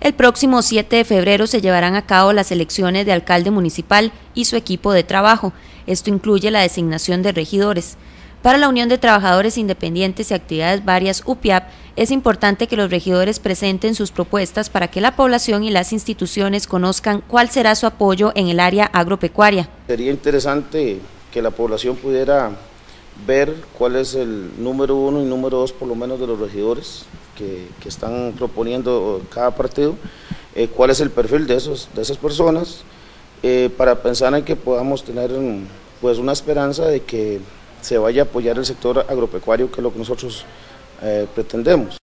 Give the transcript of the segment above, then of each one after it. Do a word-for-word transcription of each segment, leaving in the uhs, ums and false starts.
El próximo siete de febrero se llevarán a cabo las elecciones de alcalde municipal y su equipo de trabajo. Esto incluye la designación de regidores. Para la Unión de Trabajadores Independientes y Actividades Varias, U P I A P, es importante que los regidores presenten sus propuestas para que la población y las instituciones conozcan cuál será su apoyo en el área agropecuaria. Sería interesante que la población pudiera ver cuál es el número uno y número dos por lo menos de los regidores que, que están proponiendo cada partido, eh, cuál es el perfil de, esos, de esas personas, eh, para pensar en que podamos tener pues, una esperanza de que se vaya a apoyar el sector agropecuario, que es lo que nosotros eh, pretendemos.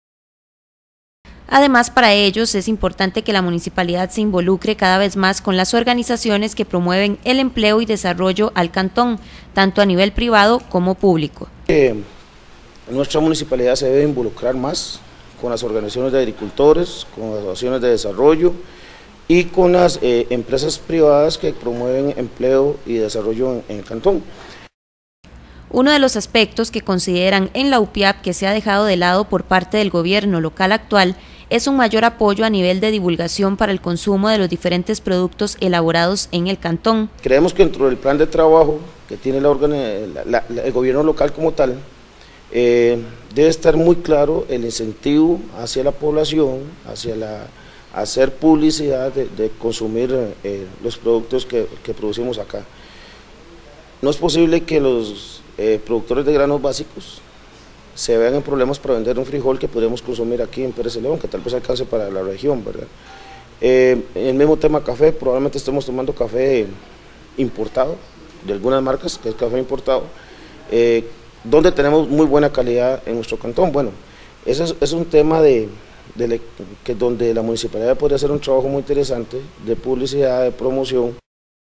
Además, para ellos es importante que la municipalidad se involucre cada vez más con las organizaciones que promueven el empleo y desarrollo al cantón, tanto a nivel privado como público. Eh, nuestra municipalidad se debe involucrar más con las organizaciones de agricultores, con las asociaciones de desarrollo y con las eh, empresas privadas que promueven empleo y desarrollo en, en el cantón. Uno de los aspectos que consideran en la U P I A P que se ha dejado de lado por parte del gobierno local actual es un mayor apoyo a nivel de divulgación para el consumo de los diferentes productos elaborados en el cantón. Creemos que dentro del plan de trabajo que tiene la, la, la, el gobierno local como tal, eh, debe estar muy claro el incentivo hacia la población, hacia la, hacer publicidad de, de consumir eh, los productos que, que producimos acá. No es posible que los eh, productores de granos básicos se vean en problemas para vender un frijol que podemos consumir aquí en Pérez Celedón, que tal vez alcance para la región, ¿verdad? Eh, el mismo tema café, probablemente estemos tomando café importado, de algunas marcas, que es café importado, eh, donde tenemos muy buena calidad en nuestro cantón. Bueno, ese es, es un tema de, de que donde la municipalidad podría hacer un trabajo muy interesante de publicidad, de promoción.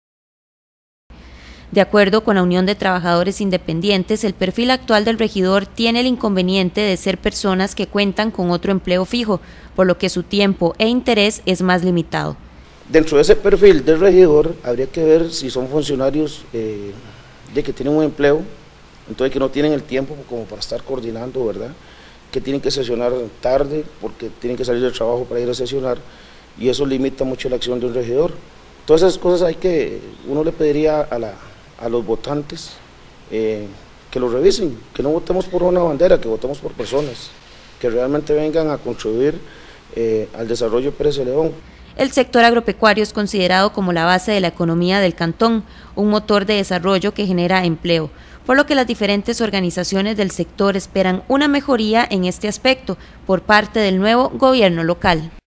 De acuerdo con la Unión de Trabajadores Independientes, el perfil actual del regidor tiene el inconveniente de ser personas que cuentan con otro empleo fijo, por lo que su tiempo e interés es más limitado. Dentro de ese perfil del regidor habría que ver si son funcionarios eh, de que tienen un empleo, entonces que no tienen el tiempo como para estar coordinando, ¿verdad? Que tienen que sesionar tarde porque tienen que salir del trabajo para ir a sesionar y eso limita mucho la acción de un regidor. Todas esas cosas hay que, uno le pediría a la a los votantes eh, que lo revisen, que no votemos por una bandera, que votemos por personas que realmente vengan a contribuir eh, al desarrollo de Pérez Celedón. El sector agropecuario es considerado como la base de la economía del cantón, un motor de desarrollo que genera empleo, por lo que las diferentes organizaciones del sector esperan una mejoría en este aspecto por parte del nuevo gobierno local.